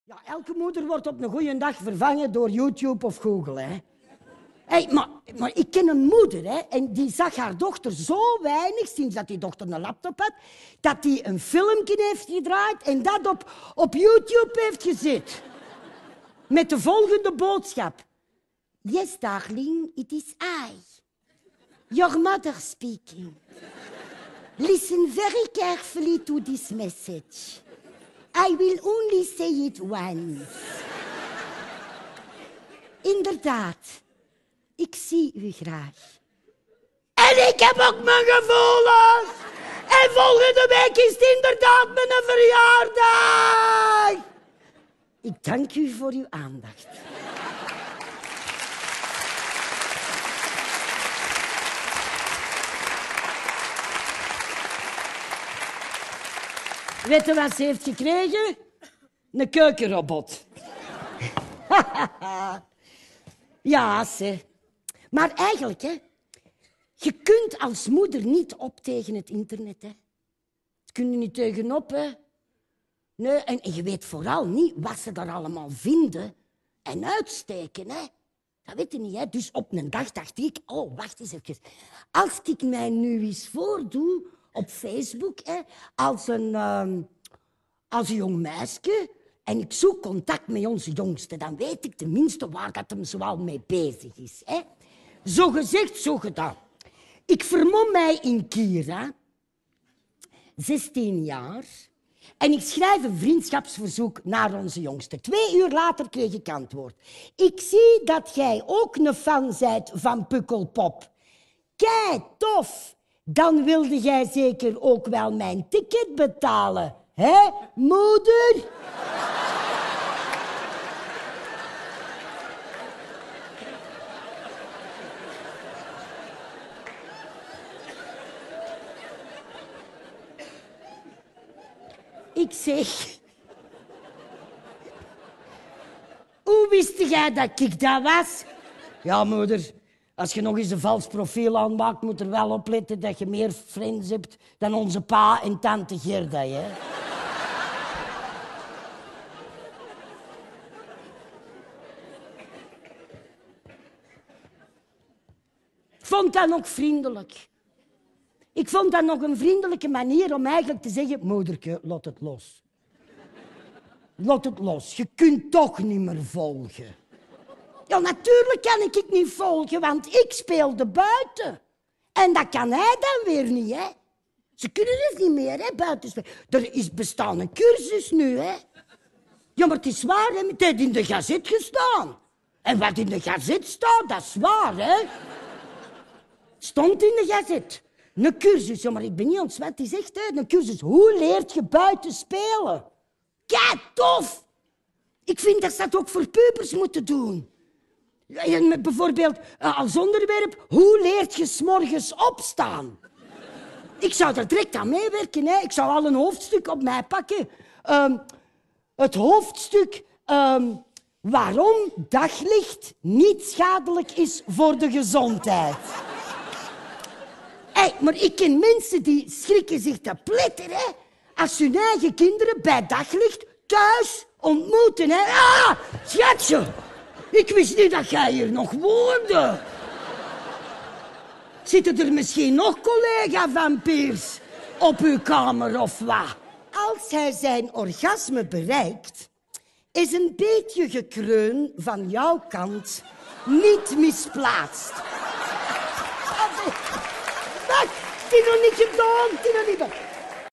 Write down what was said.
Ja, elke moeder wordt op een goede dag vervangen door YouTube of Google, hè. Hey, maar ik ken een moeder, hè, en die zag haar dochter zo weinig, sinds dat die dochter een laptop had, dat die een filmpje heeft gedraaid en dat op YouTube heeft gezet. Met de volgende boodschap. Yes, darling, it is I. Your mother speaking. Listen very carefully to this message. I will only say it once. Inderdaad, ik zie u graag. En ik heb ook mijn gevoelens. En volgende week is het inderdaad mijn verjaardag. Ik dank u voor uw aandacht. Weet je wat ze heeft gekregen? Een keukenrobot. Ja, ze. Maar eigenlijk, hè. Je kunt als moeder niet op tegen het internet, hè. Dat kun je niet tegenop, hè. Nee, en je weet vooral niet wat ze daar allemaal vinden en uitsteken, hè. Dat weet je niet, hè. Dus op een dag dacht ik, oh, wacht eens even. Als ik mij nu eens voordoe op Facebook, hè, als een jong meisje en ik zoek contact met onze jongste, dan weet ik tenminste waar dat hem zoal mee bezig is, hè. Zo gezegd, zo gedaan. Ik vermom mij in Kira, 16 jaar, en ik schrijf een vriendschapsverzoek naar onze jongste. 2 uur later kreeg ik antwoord. Ik zie dat jij ook een fan bent van Pukkelpop. Kei tof! Dan wilde jij zeker ook wel mijn ticket betalen, hè, moeder? Ik zeg... Hoe wist jij dat ik dat was? Ja, moeder, als je nog eens een vals profiel aanmaakt, moet er wel opletten dat je meer friends hebt dan onze pa en tante Gerda, hè? Ik vond dat nog vriendelijk. Ik vond dat nog een vriendelijke manier om eigenlijk te zeggen... Moederke, laat het los. Laat het los. Je kunt toch niet meer volgen. Ja, natuurlijk kan ik het niet volgen, want ik speelde buiten. En dat kan hij dan weer niet, hè. Ze kunnen dus niet meer, hè, buiten spelen. Er is bestaan een cursus nu, hè. Ja, maar het is waar, hè. Het heeft in de gazet gestaan. En wat in de gazet staat, dat is waar, hè. Het stond in de gazet. Een cursus, ja, maar ik ben niet ontsmet. Het is echt, hè, een cursus. Hoe leert je buiten spelen? Kei tof! Ik vind dat ze dat ook voor pubers moeten doen. En bijvoorbeeld als onderwerp, hoe leert je 's morgens opstaan? Ik zou er direct aan meewerken, hè. Ik zou al een hoofdstuk op mij pakken. Het hoofdstuk waarom daglicht niet schadelijk is voor de gezondheid. Hey, maar ik ken mensen die schrikken zich te pletter, hè, als hun eigen kinderen bij daglicht thuis ontmoeten, hè. Ah, schatje, ik wist niet dat jij hier nog woonde. Zitten er misschien nog collega-vampiers op uw kamer of wat? Als hij zijn orgasme bereikt, is een beetje gekreun van jouw kant niet misplaatst. Wacht, het is nog niet gedaan, het is nog niet gedaan.